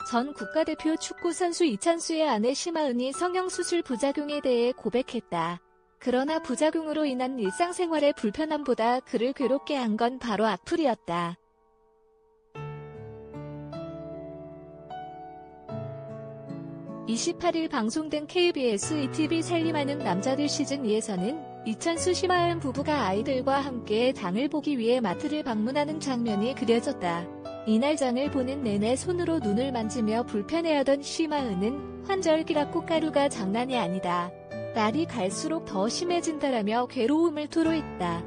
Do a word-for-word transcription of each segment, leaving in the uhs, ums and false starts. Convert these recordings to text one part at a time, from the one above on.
전 국가대표 축구선수 이찬수의 아내 심하은이 성형수술 부작용에 대해 고백했다. 그러나 부작용으로 인한 일상생활의 불편함보다 그를 괴롭게 한 건 바로 악플이었다. 이십팔일 방송된 케이비에스 이티비 살림하는 남자들 시즌이에서는 이찬수 심하은 부부가 아이들과 함께 장을 보기 위해 마트를 방문하는 장면이 그려졌다. 이날 장을 보는 내내 손으로 눈을 만지며 불편해하던 심하은은 환절기라 꽃가루가 장난이 아니다. 날이 갈수록 더 심해진다라며 괴로움을 토로했다.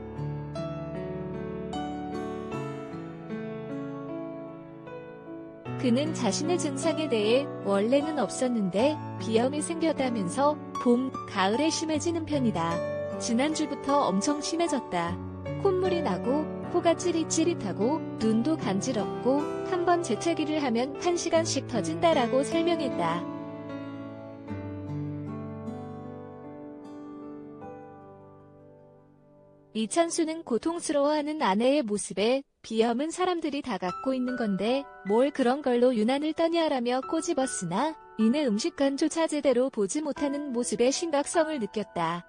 그는 자신의 증상에 대해 원래는 없었는데 비염이 생겼다면서 봄, 가을에 심해지는 편이다. 지난주부터 엄청 심해졌다. 콧물이 나고 코가 찌릿찌릿하고 눈도 간지럽고 한번 재채기를 하면 한 시간씩 터진다라고 설명했다. 이찬수는 고통스러워하는 아내의 모습에 비염은 사람들이 다 갖고 있는 건데 뭘 그런 걸로 유난을 떠냐라며 꼬집었으나 이내 음식간조차 제대로 보지 못하는 모습에 심각성을 느꼈다.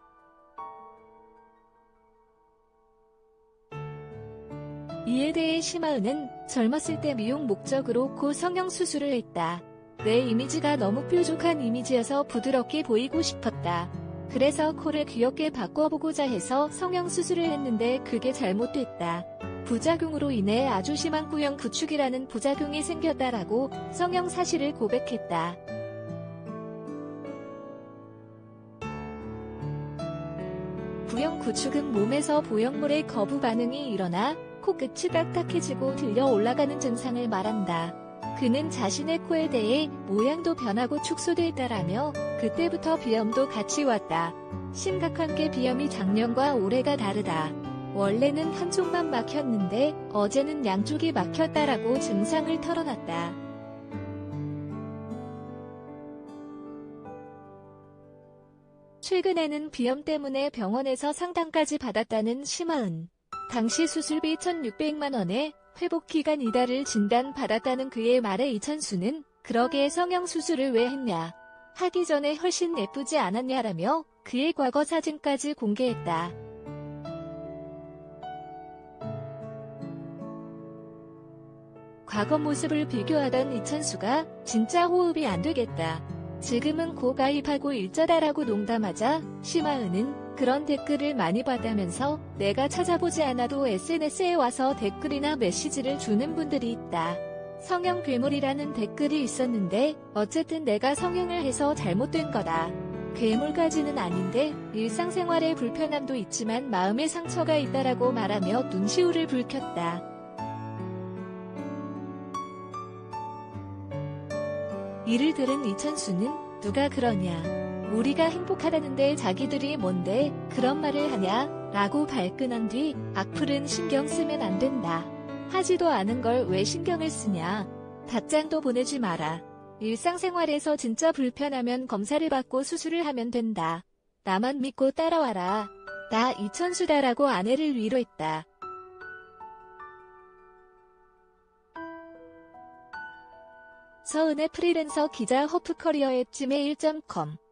이에 대해 심하은은 젊었을 때 미용 목적으로 코 성형수술을 했다. 내 이미지가 너무 뾰족한 이미지여서 부드럽게 보이고 싶었다. 그래서 코를 귀엽게 바꿔보고자 해서 성형수술을 했는데 그게 잘못됐다. 부작용으로 인해 아주 심한 구형 구축이라는 부작용이 생겼다라고 성형 사실을 고백했다. 구형 구축은 몸에서 보형물의 거부 반응이 일어나 코끝이 딱딱해지고 들려 올라가는 증상을 말한다. 그는 자신의 코에 대해 모양도 변하고 축소됐다라며 그때부터 비염도 같이 왔다. 심각한 게 비염이 작년과 올해가 다르다. 원래는 한쪽만 막혔는데 어제는 양쪽이 막혔다라고 증상을 털어놨다. 최근에는 비염 때문에 병원에서 상담까지 받았다는 심하은. 당시 수술비 천육백만 원에 회복기간 이달을 진단받았다는 그의 말에 이찬수는 그러게 성형수술을 왜 했냐. 하기 전에 훨씬 예쁘지 않았냐라며 그의 과거 사진까지 공개했다. 과거 모습을 비교하던 이찬수가 진짜 호흡이 안 되겠다. 지금은 고가입하고 일자다라고 농담하자 심하은은 그런 댓글을 많이 받다면서 내가 찾아보지 않아도 에스엔에스에 와서 댓글이나 메시지를 주는 분들이 있다. 성형 괴물이라는 댓글이 있었는데 어쨌든 내가 성형을 해서 잘못된 거다. 괴물까지는 아닌데 일상생활에 불편함도 있지만 마음의 상처가 있다라고 말하며 눈시울을 붉혔다. 이를 들은 이찬수는 누가 그러냐. 우리가 행복하다는데 자기들이 뭔데 그런 말을 하냐 라고 발끈한 뒤 악플은 신경 쓰면 안 된다. 하지도 않은 걸 왜 신경을 쓰냐. 답장도 보내지 마라. 일상생활에서 진짜 불편하면 검사를 받고 수술을 하면 된다. 나만 믿고 따라와라. 나 이찬수다라고 아내를 위로했다. 서은의 프리랜서 기자 허프커리어 앳 지메일 닷 컴